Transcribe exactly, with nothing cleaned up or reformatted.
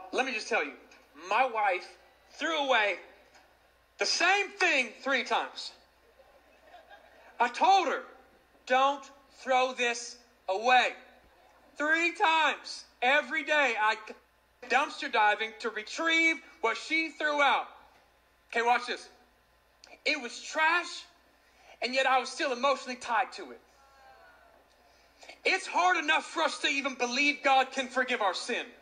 let me just tell you, my wife threw away the same thing three times. I told her, don't throw this away. Three times every day I dumpster diving to retrieve what she threw out. Okay, watch this. It was trash, and yet I was still emotionally tied to it. It's hard enough for us to even believe God can forgive our sin.